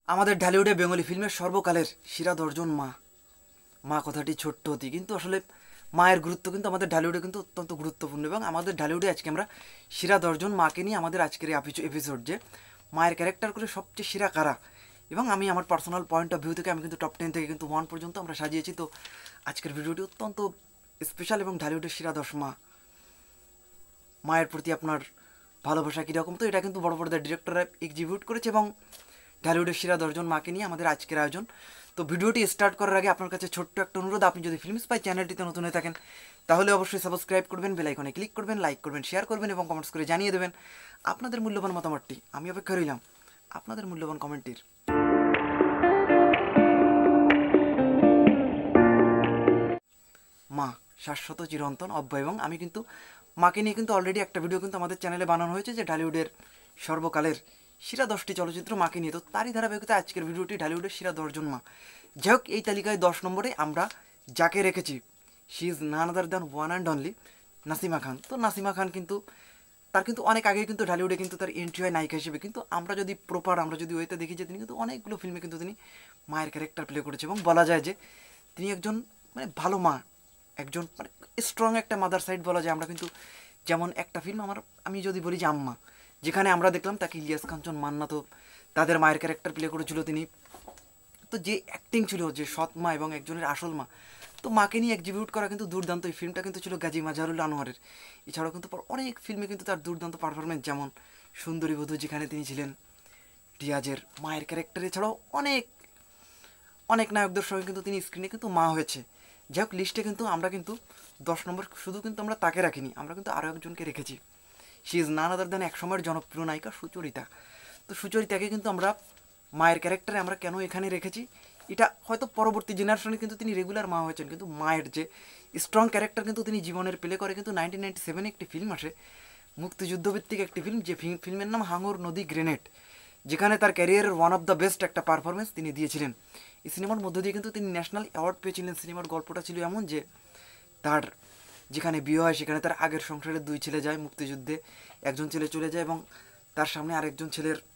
আমাদের ঢালিউডে বেঙ্গলি ফিল্মের সর্বকালের সেরা 10জন মা। মা কথাটি ছোট্ট অতি, কিন্তু আসলে মায়ের গুরুত্ব কিন্তু আমাদের ঢালিউডে কিন্তু অত্যন্ত গুরুত্বপূর্ণ। এবং আমাদের ঢালিউডে আজকে আমরা সেরা 10জন মাকে নিয়ে আমাদের আজকের এপিসোড, যে মায়ের ক্যারেক্টার করে সবচেয়ে সেরা কারা। এবং আমি আমার পার্সোনাল পয়েন্ট অফ ভিউ থেকে আমি কিন্তু টপ 10 থেকে কিন্তু 1 পর্যন্ত আমরা সাজিয়েছি। তো আজকের ভিডিওটি অত্যন্ত স্পেশাল এবং ঢালিউডের সেরা 10 মা। মায়ের প্রতি আপনার ভালোবাসা কীরকম, তো এটা কিন্তু বড় পর্দার ডিরেক্টররা এক্সিকিউট করেছে এবং ঢালিউডের সেরা 10জন মাকে নিয়ে আমাদের আজকের আয়োজন। তো ভিডিওটি স্টার্ট করার আগে আপনার কাছে ছোট্ট একটা অনুরোধ, আপনি যদি FilmSpy চ্যানেলটিতে নতুন হয়ে থাকেন তাহলে অবশ্যই সাবস্ক্রাইব করবেন, বেল আইকনে ক্লিক করবেন, লাইক করবেন, শেয়ার করবেন এবং কমেন্টস করে জানিয়ে দেবেন আপনাদের মূল্যবান মতামতটি। আমি অপেক্ষা রইলাম আপনাদের মূল্যবান কমেন্টের। মা শাশ্বত চিরন্তন অব্যয়। এবং আমি কিন্তু মাকে নিয়ে কিন্তু অলরেডি একটা ভিডিও কিন্তু আমাদের চ্যানেলে বানানো হয়েছে, যে ঢালিউডের সর্বকালের সেরা 10টি চলচ্চিত্র মাকে নিয়ে। তো তারই ধারাবাহিকতা আজকের ভিডিওটি ঢালিউডের সেরা 10জন মা। যাই হোক, এই তালিকায় 10 নম্বরে আমরা যাকে রেখেছি, she is none other than one and only Nasima Khan. তো নাসিমা খান কিন্তু তার কিন্তু অনেক আগে কিন্তু ঢালিউডে কিন্তু তার এন্ট্রি হয় নায়িকা হিসেবে, কিন্তু আমরা যদি ওয়েতে দেখি যে তিনি কিন্তু অনেকগুলো ফিল্মে কিন্তু তিনি মায়ের ক্যারেক্টার প্লে করেছে। এবং বলা যায় যে তিনি একজন ভালো মা, একজন স্ট্রং একটা মাদার সাইড বলা যায়। আমরা কিন্তু যেমন একটা ফিল্ম আমি যদি বলি যে আম্মা, যেখানে আমরা দেখলাম তাকে ইলিয়াস কাঞ্চন মান্না তো তাদের মায়ের ক্যারেক্টার প্লে করেছিল তিনি। তো যে অ্যাক্টিং ছিল, যে সৎ মা এবং একজনের আসল মা, তো মাকে নিয়ে এক্সিকিউট করা কিন্তু দুর্দান্ত। এই ফিল্মটা কিন্তু ছিল গাজী মাজহারুল আনোয়ারের। এছাড়াও কিন্তু অনেক ফিল্মে কিন্তু তার দুর্দান্ত পারফরমেন্স, যেমন সুন্দরী বধূ, যেখানে তিনি ছিলেন রিয়াজের মায়ের ক্যারেক্টার। এছাড়াও অনেক অনেক নায়কদের সঙ্গে কিন্তু তিনি স্ক্রিনে কিন্তু মা হয়েছে। যাই হোক, লিস্টে কিন্তু আমরা কিন্তু 10 নম্বর শুধু কিন্তু আমরা তাকে রাখিনি, আমরা কিন্তু আরও একজনকে রেখেছি। She is none other than এক সময়ের জনপ্রিয় নায়িকা সুচরিতা। তো সুচরিতাকে কিন্তু আমরা মায়ের ক্যারেক্টারে আমরা কেন এখানে রেখেছি, এটা হয়তো পরবর্তী জেনারেশনে কিন্তু তিনি রেগুলার মা হয়েছেন, কিন্তু মায়ের যে স্ট্রং ক্যারেক্টার কিন্তু তিনি জীবনের প্লে করে। কিন্তু 1997 একটি ফিল্ম আসে, মুক্তিযুদ্ধভিত্তিক একটি ফিল্ম, যে ফিল্মের নাম হাঙর নদী গ্রেনেড, যেখানে তার ক্যারিয়ারের ওয়ান অফ দ্য বেস্ট একটা পারফরমেন্স তিনি দিয়েছিলেন। এই সিনেমার মধ্য দিয়ে কিন্তু তিনি ন্যাশনাল অ্যাওয়ার্ড পেয়েছিলেন। সিনেমার গল্পটা ছিল এমন যে তার যেখানে বিয়ে হয় সেখানে তার আগের সংসারে 2 ছেলে যায় মুক্তিযুদ্ধে, একজন ছেলে চলে যায় এবং তার সামনে আরেকজন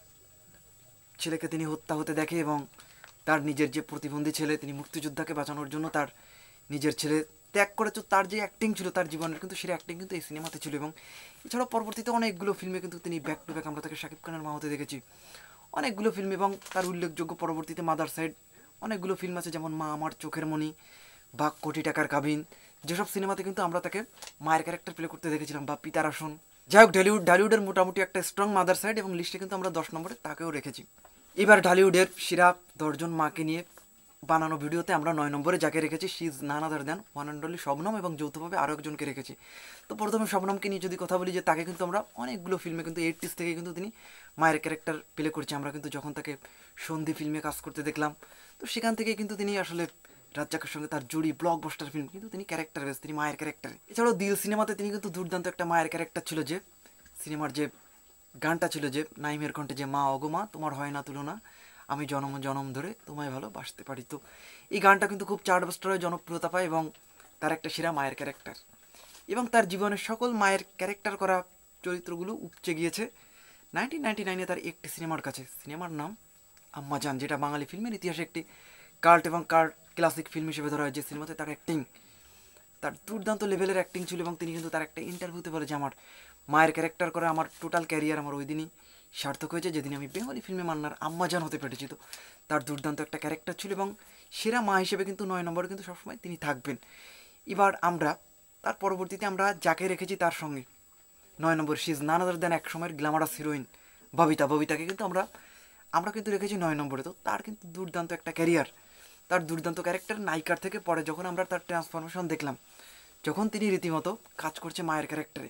ছেলেকে তিনি হত্যা হতে দেখে। এবং তার নিজের যে প্রতিবন্ধী ছেলে, তিনি মুক্তিযোদ্ধাকে বাঁচানোর জন্য তার নিজের ছেলে ত্যাগ করেছে। তার যে অ্যাক্টিং ছিল তার জীবনের, কিন্তু সেই অ্যাক্টিং কিন্তু এই সিনেমাতে ছিল। এবং এছাড়াও পরবর্তীতে অনেকগুলো ফিল্মে কিন্তু তিনি ব্যাক টু ব্যাক আমরা তাকে শাকিব খানের মা হতে দেখেছি, অনেকগুলো ফিল্ম। এবং তার উল্লেখযোগ্য পরবর্তীতে মাদার সাইড অনেকগুলো ফিল্ম আছে, যেমন মা আমার চোখের মণি বা কোটি টাকার কাবিন, যেসব সিনেমাতে কিন্তু আমরা তাকে মায়ের ক্যারেক্টার প্লে করতে দেখেছিলাম, বা পিতার আসন। যাই হোক, ঢালিউডের মোটামুটি একটা স্ট্রং মাদার সাইড, এবং লিস্টে কিন্তু আমরা 10 নম্বরে তাকেও রেখেছি। এবার ঢালিউডের সেরা 10জন মাকে নিয়ে বানানো ভিডিওতে আমরা 9 নম্বরে যাকে রেখেছি, she is none other than one and only Shabnam, এবং যৌথভাবে আরও একজনকে রেখেছি। তো প্রথমে শবনমকে নিয়ে যদি কথা বলি, যে তাকে কিন্তু আমরা অনেকগুলো ফিল্মে কিন্তু 80s থেকে কিন্তু তিনি মায়ের ক্যারেক্টার প্লে করছে। আমরা কিন্তু যখন তাকে সন্ধি ফিল্মে কাজ করতে দেখলাম, তো সেখান থেকে কিন্তু তিনি আসলে রাজ্জাকের সঙ্গে তার জুড়ি ব্লকবাস্টার ফিল্ম, কিন্তু তিনি ক্যারেক্টার বেস, তিনি মায়ের ক্যারেক্টারে। এছাড়াও দিল সিনেমাতে তিনি কিন্তু দুর্দান্ত একটা মায়ের ক্যারেক্টার ছিল, যে সিনেমার যে গানটা ছিল, যে নাইমের কণ্ঠে, যে মা অগমা তোমার হয় না তুলনা, আমি জনম জনম ধরে তোমায় ভালোবাসতে পারি। তো এই গানটা কিন্তু খুব চার্টবাস্টার হয়ে জনপ্রিয়তা পায়, এবং তার একটা সেরা মায়ের ক্যারেক্টার। এবং তার জীবনের সকল মায়ের ক্যারেক্টার করা চরিত্রগুলো উপচে গিয়েছে 1999-এ তার একটি সিনেমার কাছে। সিনেমার নাম আম্মা জান, যেটা বাঙালি ফিল্মের ইতিহাসে একটি কাল্ট এবং ক্লাসিক ফিল্ম হিসেবে ধরা হয়। যে সিনেমাতে তার অ্যাক্টিং, তার দুর্দান্ত লেভেলের অ্যাক্টিং ছিল। এবং তিনি কিন্তু তার একটা ইন্টারভিউতে বলে যে আমার মায়ের ক্যারেক্টার করে আমার টোটাল ক্যারিয়ার আমার ওই দিনই সার্থক হয়েছে, যেদিন আমি বেঙ্গলি ফিল্মে মান্নার আম্মাজান হতে পেরেছি। তো তার দুর্দান্ত একটা ক্যারেক্টার ছিল, এবং সেরা মা হিসেবে কিন্তু 9 নম্বরে কিন্তু সবসময় তিনি থাকবেন। এবার আমরা তার পরবর্তীতে আমরা যাকে রেখেছি তার সঙ্গে 9 নম্বর, she is none other than এক সময়ের গ্ল্যামারাস হিরোইন ববিতাকে কিন্তু আমরা কিন্তু রেখেছি 9 নম্বরে। তো তার কিন্তু দুর্দান্ত একটা ক্যারিয়ার, তার দুর্দান্ত ক্যারেক্টার নায়িকার থেকে পরে যখন আমরা তার ট্রান্সফরমেশন দেখলাম, যখন তিনি রীতিমতো কাজ করছে মায়ের ক্যারেক্টারে,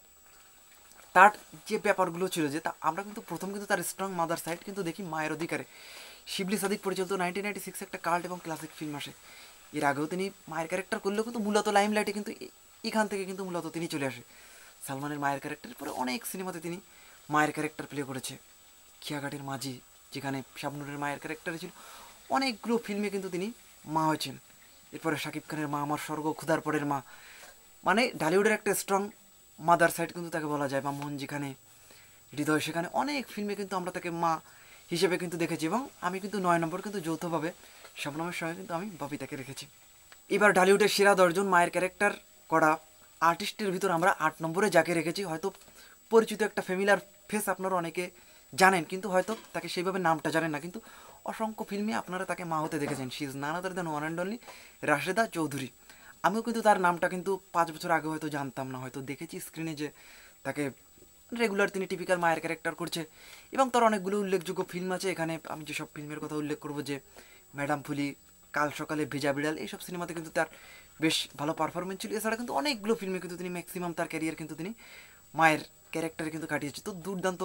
তার যে ব্যাপারগুলো ছিল, যে আমরা কিন্তু প্রথম কিন্তু তার স্ট্রং মাদার সাইড কিন্তু দেখি মায়ের অধিকারে। শিবলি সাদিক পরিচালিত 1996 একটা কাল্ট এবং ক্লাসিক ফিল্ম আসে। এর আগেও তিনি মায়ের ক্যারেক্টার করলেও কিন্তু মূলত লাইমলাইটে কিন্তু এখান থেকে কিন্তু মূলত তিনি চলে আসে। সালমানের মায়ের ক্যারেক্টারের পরে অনেক সিনেমাতে তিনি মায়ের ক্যারেক্টার প্লে করেছে। খিয়াঘাটের মাঝি, যেখানে শাবনুরের মায়ের ক্যারেক্টারে ছিল, অনেকগুলো ফিল্মে কিন্তু তিনি মা হয়েছেন। এরপরে শাকিব খানের মা আমার স্বর্গ, ক্ষুধার পরের মা, মানে ঢালিউডের একটা স্ট্রং মাদার সাইড কিন্তু তাকে বলা যায়। বা মন যেখানে হৃদয় সেখানে, অনেক ফিল্মে কিন্তু আমরা তাকে মা হিসেবে কিন্তু দেখেছি, এবং আমি কিন্তু 9 নম্বর কিন্তু যৌথভাবে শবনমের সঙ্গে কিন্তু আমি ববিতাকে রেখেছি। এবার ঢালিউডের সেরা 10জন মায়ের ক্যারেক্টার করা আর্টিস্টের ভিতর আমরা 8 নম্বরে যাকে রেখেছি, হয়তো পরিচিত একটা ফ্যামিলিয়ার ফেস আপনারা অনেকে জানেন, কিন্তু হয়তো তাকে সেইভাবে নামটা জানেন না, কিন্তু অসংখ্য ফিল্মে আপনারা তাকে মা হতে দেখেছেন। She is none other than one and only Rasheda Chowdhury. আমিও কিন্তু তার নামটা কিন্তু 5 বছর আগে হয়তো জানতাম না, হয়তো দেখেছি স্ক্রিনে যে তাকে রেগুলার তিনি টিপিক্যাল মায়ের ক্যারেক্টার করছে, এবং তার অনেকগুলো উল্লেখযোগ্য ফিল্ম আছে। এখানে আমি যেসব ফিল্মের কথা উল্লেখ করবো, যে ম্যাডাম ফুলি, কাল সকালে ভেজা বিড়াল, এইসব সিনেমাতে কিন্তু তার বেশ ভালো পারফরমেন্স ছিল। এছাড়া কিন্তু অনেকগুলো ফিল্মে কিন্তু তিনি ম্যাক্সিমাম তার ক্যারিয়ার কিন্তু তিনি মায়ের ক্যারেক্টারে কিন্তু কাটিয়েছে। তো দুর্দান্ত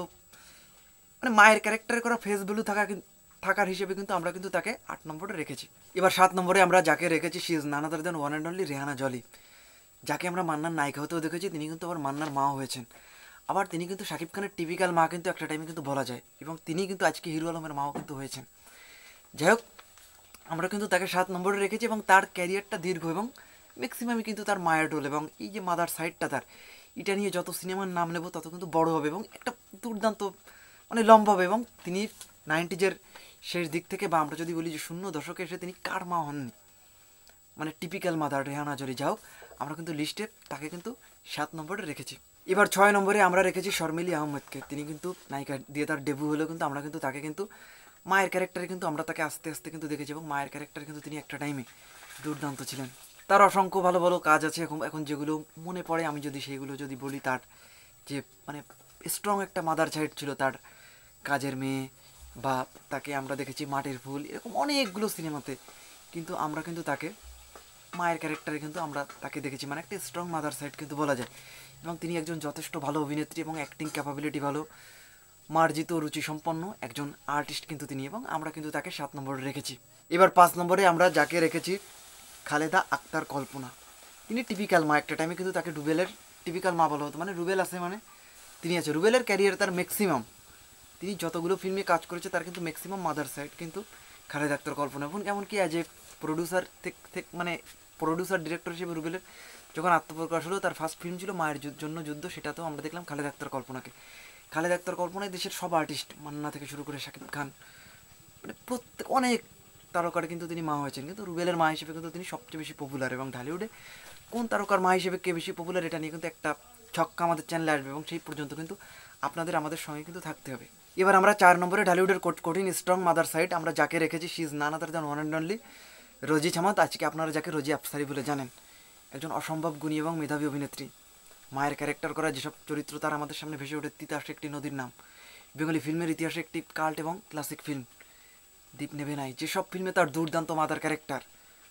মানে মায়ের ক্যারেক্টারে করা ফেস ভ্যালু থাকার হিসেবে কিন্তু আমরা কিন্তু তাকে 8 নম্বরে রেখেছি। এবার 7 নম্বরে আমরা যাকে রেখেছি, she is none other than one and only Rehana Jolly, যাকে আমরা মান্নার নায়িকা হতেও দেখেছি, তিনি কিন্তু আবার মান্নার মাও হয়েছেন। আবার তিনি কিন্তু শাকিব খানের টিপিক্যাল মা কিন্তু একটা টাইমে কিন্তু বলা যায়, এবং তিনি কিন্তু আজকে হিরো আলমের মাও কিন্তু হয়েছেন। যাই হোক, আমরা কিন্তু তাকে 7 নম্বরে রেখেছি, এবং তার ক্যারিয়ারটা দীর্ঘ, এবং ম্যাক্সিমামই কিন্তু তার মায়ের রোল, এবং এই যে মাদার সাইডটা তার, এটা নিয়ে যত সিনেমার নাম নেব তত কিন্তু বড় হবে, এবং একটা দুর্দান্ত মানে লম্বা হবে। এবং তিনি 90s শেষ দিক থেকে, বা আমরা যদি বলি যে 00 দশকে এসে তিনি কার মা হননি, মানে টিপিক্যাল মাদার রেহানা জলি। যাও, আমরা কিন্তু লিস্টে তাকে কিন্তু 7 নম্বরে রেখেছি। এবার 6 নম্বরে আমরা রেখেছি শর্মিলি আহমেদকে। তিনি কিন্তু নায়িকা দিয়ে তার ডেবিউ হলেও কিন্তু আমরা কিন্তু তাকে কিন্তু মায়ের ক্যারেক্টারে কিন্তু আমরা তাকে আস্তে আস্তে কিন্তু দেখেছি, এবং মায়ের ক্যারেক্টারে কিন্তু তিনি একটা টাইমে দুর্দান্ত ছিলেন। তার অসংখ্য ভালো ভালো কাজ আছে এখন যেগুলো মনে পড়ে, আমি যদি সেইগুলো যদি বলি, তার যে মানে স্ট্রং একটা মাদার সাইড ছিল তার, কাজের মেয়ে, বা তাকে আমরা দেখেছি মাটির ফুল, এরকম অনেকগুলো সিনেমাতে কিন্তু আমরা কিন্তু তাকে মায়ের ক্যারেক্টারে কিন্তু আমরা তাকে দেখেছি, মানে একটা স্ট্রং মাদার সাইড কিন্তু বলা যায়। এবং তিনি একজন যথেষ্ট ভালো অভিনেত্রী, এবং অ্যাক্টিং ক্যাপাবিলিটি ভালো, মার্জিত রুচি সম্পন্ন একজন আর্টিস্ট কিন্তু তিনি, এবং আমরা কিন্তু তাকে 7 নম্বরে রেখেছি। এবার 5 নম্বরে আমরা যাকে রেখেছি, খালেদা আক্তার কল্পনা। তিনি টিপিক্যাল মা, একটা টাইমে কিন্তু তাকে রুবেলের টিপিক্যাল মা বলা হতো, মানে রুবেল আছে মানে তিনি আছে। রুবেলের ক্যারিয়ার তার ম্যাক্সিমাম, তিনি যতগুলো ফিল্মে কাজ করেছে তার কিন্তু ম্যাক্সিমাম মাদার সাইড কিন্তু খালেদা আক্তার কল্পনা। এবং এমনকি অ্যাজ এ প্রডিউসার মানে প্রডিউসার ডিরেক্টর হিসেবে রুবেলের যখন আত্মপ্রকাশ হলো, তার ফার্স্ট ফিল্ম ছিল মায়ের জন্য যুদ্ধ, সেটাতেও আমরা দেখলাম খালেদা আক্তার কল্পনাকে। খালেদা আক্তার কল্পনায় দেশের সব আর্টিস্ট, মান্না থেকে শুরু করে শাকিব খান, মানে প্রত্যেক অনেক তারকার কিন্তু তিনি মা হয়েছেন, কিন্তু রুবেলের মা হিসেবে কিন্তু তিনি সবচেয়ে বেশি পপুলার। এবং ঢালিউডে কোন তারকার মা হিসেবে কে বেশি পপুলার, এটা নিয়ে কিন্তু একটা ছক্কা আমাদের চ্যানেলে আসবে, এবং সেই পর্যন্ত কিন্তু আমাদের সঙ্গে কিন্তু থাকতে হবে। এবার আমরা 4 নম্বরে ঢালিউডের কঠিন স্ট্রং মাদার সাইড আমরা যাকে রেখেছি, she is none other than one and only Rozy Samad. আজকে আপনারা যাকে রোজি আফসারি বলে জানেন, একজন অসম্ভব গুণী এবং মেধাবী অভিনেত্রী। মায়ের ক্যারেক্টার করা যেসব চরিত্র তার আমাদের সামনে ভেসে ওঠে, তিতাস একটি নদীর নাম, বেঙ্গলি ফিল্মের ইতিহাসে একটি কাল্ট এবং ক্লাসিক ফিল্ম, দ্বীপ নেবে নাই, যেসব ফিল্মে তার দুর্দান্ত মাদার ক্যারেক্টার।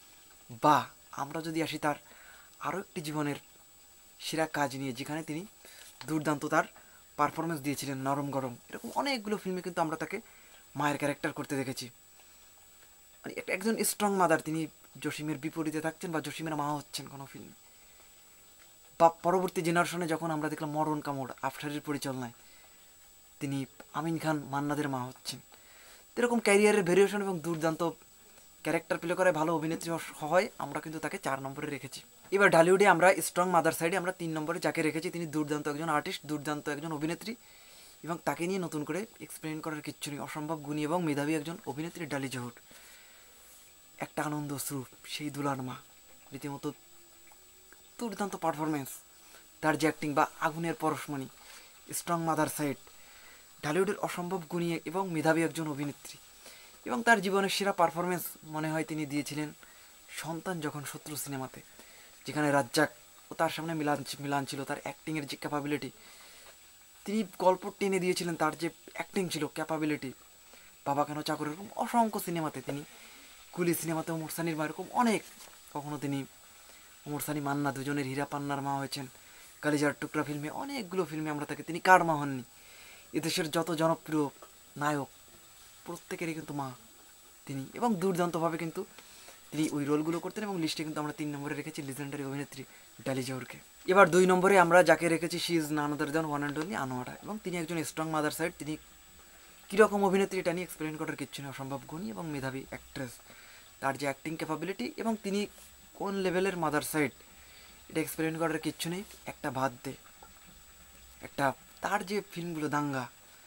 বা আমরা যদি আসি তার আরও একটি জীবনের সেরা কাজ নিয়ে, যেখানে তিনি দুর্দান্ত তার পারফরমেন্স দিয়েছিলেন, নরম গরম, এরকম অনেকগুলো ফিল্মে কিন্তু আমরা তাকে মায়ের ক্যারেক্টার করতে দেখেছি। মানে একজন স্ট্রং মাদার, তিনি জসিমের বিপরীতে থাকছেন বা জসিমের মা হচ্ছেন কোনো ফিল্মে। বা পরবর্তী জেনারেশনে যখন আমরা দেখলাম মরণ কামড় আফটারের পরিচালনায়, তিনি আমিন খান মান্নাদের মা হচ্ছেন। এরকম ক্যারিয়ারের ভেরিয়েশন এবং দুর্দান্ত ক্যারেক্টার প্লে করে ভালো অভিনেত্রী হয়, আমরা কিন্তু তাকে 4 নম্বরে রেখেছি। এবার ঢালিউডে আমরা স্ট্রং মাদার সাইডে আমরা 3 নম্বরে যাকে রেখেছি, তিনি দুর্দান্ত একজন আর্টিস্ট, দুর্দান্ত একজন অভিনেত্রী, এবং তাকে নিয়ে নতুন করে এক্সপ্লেন করার কিচ্ছু নেই। অসম্ভব গুণী এবং মেধাবী একজন অভিনেত্রী ডালি জহুর, একটা আনন্দ স্রূপ, সেই দুলার মা, রীতিমতো দুর্দান্ত পারফরমেন্স, তার যে অ্যাক্টিং বা আগুনের পরশমণি, স্ট্রং মাদার সাইড, ঢালিউডের অসম্ভব গুণী এবং মেধাবী একজন অভিনেত্রী। এবং তার জীবনের সেরা পারফরমেন্স মনে হয় তিনি দিয়েছিলেন সন্তান যখন শত্রু সিনেমাতে, যেখানে রাজ্জাক ও তার সামনে মিলান ছিল। তার অ্যাক্টিংয়ের যে ক্যাপাবিলিটি, তিনি গল্প টেনে দিয়েছিলেন, তার যে অ্যাক্টিং ছিল, ক্যাপাবিলিটি, বাবা কেন চাকর, এরকম অসংখ্য সিনেমাতে তিনি, কুলি সিনেমাতে ওমর সানির মা, এরকম অনেক, কখনো তিনি ওমর সানি মান্না দুজনের হীরা পান্নার মা হয়েছেন। কালিজার টুকরা ফিল্মে, অনেকগুলো ফিল্মে আমরা তাকে, তিনি কার মা হননি। এদেশের যত জনপ্রিয় নায়ক প্রত্যেকেরই কিন্তু মা তিনি, এবং দুর্দান্তভাবে কিন্তু তিনি ওই রোলগুলো করতেন। এবং লিস্টে কিন্তু আমরা 3 নম্বরে রেখেছি লিজেন্ডারি অভিনেত্রী ডালি জহুরকে। এবার 2 নম্বরে আমরা যাকে রেখেছি, she is none other than one and only Anwara. এবং তিনি একজন স্ট্রং মাদার সাইড, তিনি কীরকম অভিনেত্রী এটা নিয়ে এক্সপ্লেন করার কিচ্ছু নেই, অসম্ভব গুণী এবং মেধাবী অ্যাক্ট্রেস, তার যে অ্যাক্টিং ক্যাপাবিলিটি এবং তিনি কোন লেভেলের মাদার সাইড এটা এক্সপ্লেন করার কিচ্ছু নেই। একটা বাদ দে, একটা তার যে ফিল্মগুলো দাঙ্গা,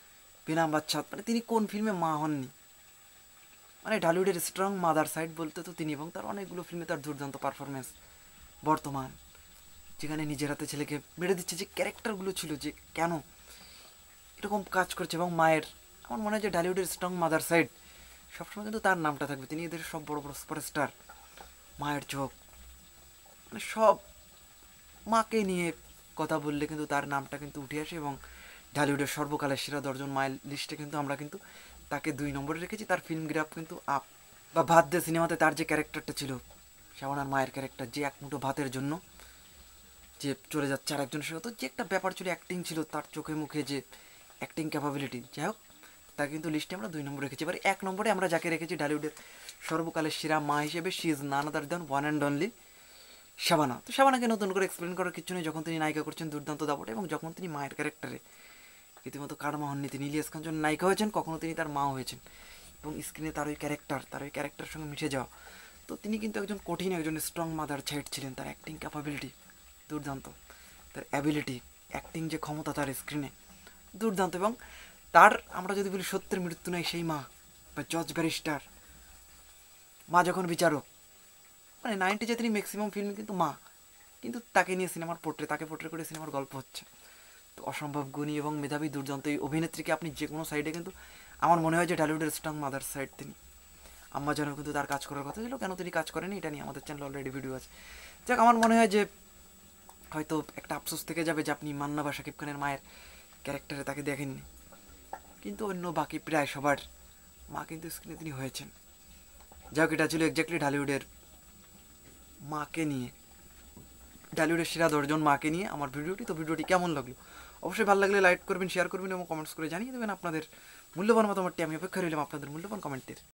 বেনাম বাচ্চা, মানে তিনি কোন ফিল্মে মা হননি? মানে ঢালিউডের স্ট্রং মাদার সাইড বলতে তো তিনি, এবং তার অনেকগুলো ফিল্মে তার দুর্দান্ত পারফরমেন্স। বর্তমান যেখানে নিজের হাতে ছেলেকে মেরে দিচ্ছে, যে ক্যারেক্টারগুলো ছিল, যে কেন এরকম কাজ করছে, এবং মায়ের, আমার মনে হয় যে ঢালিউডের স্ট্রং মাদার সাইড সবসময় কিন্তু তার নামটা থাকবে। তিনি এদের সব বড় বড় সুপারস্টার, মায়ের চোখ, মানে সব মাকে নিয়ে কথা বললে কিন্তু তার নামটা কিন্তু উঠে আসে, এবং ঢালিউডের সর্বকালের সেরা 10 জন মায়ের লিস্টে কিন্তু আমরা কিন্তু তাকে 2 নম্বরে রেখেছি। তার ফিল্মগ্রাফ কিন্তু আপ। বা ভাত দে সিনেমাতে তার যে ক্যারেক্টারটা ছিল, শাবানার মায়ের ক্যারেক্টার, যে এক মুঠো ভাতের জন্য যে চলে যাচ্ছে আর একজনের সাথে, তো যে একটা ব্যাপার ছিল, অ্যাক্টিং ছিল তার চোখে মুখে, যে অ্যাক্টিং ক্যাপাবিলিটি, যাই হোক তাকে কিন্তু লিস্টে আমরা 2 নম্বরে রেখেছি। এবার 1 নম্বরে আমরা যাকে রেখেছি ঢালিউডের সর্বকালের সেরা মা হিসেবে, she is none other than one and only Shabana. তো শাবানাকে নতুন করে এক্সপ্লেন করার কিছু নেই, যখন তিনি নায়িকা করছেন দুর্দান্ত দাপটে, এবং যখন তিনি মায়ের ক্যারেক্টারে, রীতিমতো কার মা হননি, তিনি ইলিয়াস খান নায়িকা হয়েছেন, কখনো তিনি তার মা হয়েছেন, এবং স্ক্রিনে তার ওই ক্যারেক্টার সঙ্গে মিশে যাওয়া। তো তিনি কিন্তু একজন কঠিন, একজন স্ট্রং মাদার সাইড ছিলেন। তার অ্যাক্টিং ক্যাপাবিলিটি দুর্দান্ত, তার অ্যাবিলিটি, অ্যাক্টিং যে ক্ষমতা তার স্ক্রিনে দুর্দান্ত। এবং তার, আমরা যদি বলি সত্যের মৃত্যু নেই সেই মা, বা জজ ব্যারিস্টার, মা যখন বিচারক, মানে 90 তিনি ম্যাক্সিমাম ফিল্ম কিন্তু মা, কিন্তু তাকে নিয়ে সিনেমার তাকে পোট্রে করে সিনেমার গল্প হচ্ছে। তো অসম্ভব গুণী এবং মেধাবী দুর্দান্ত এই অভিনেত্রীকে আপনি যে কোনো সাইডে কিন্তু, আমার মনে হয় যে ঢালিউডের স্ট্রং মাদার সাইড তিনি। আম্মা যেন কিন্তু তার কাজ করার কথা ছিল, কেন তিনি কাজ করেনি এটা নিয়ে আমাদের চ্যানেলে অলরেডি ভিডিও আছে। যাক, আমার মনে হয় যে হয়তো একটা আফসোস থেকে যাবে যে আপনি মান্না বা শাকিব খানের মায়ের ক্যারেক্টারে তাকে দেখেননি, কিন্তু অন্য বাকি প্রায় সবার মা কিন্তু স্ক্রিনে তিনি হয়েছেন। যাক, এটা ছিল এক্স্যাক্টলি ঢালিউডের মাকে নিয়ে, ঢালিউডের সেরা 10 জন মাকে নিয়ে আমার ভিডিওটি। তো ভিডিওটি কেমন লাগলো অবশ্যই ভালো লাগলে লাইক করবেন, শেয়ার করবেন, এবং কমেন্টস করে জানিয়ে দেবেন আপনাদের মূল্যবান মতামতটি। আমি অপেক্ষা রইলাম আপনাদের মূল্যবান কমেন্টের।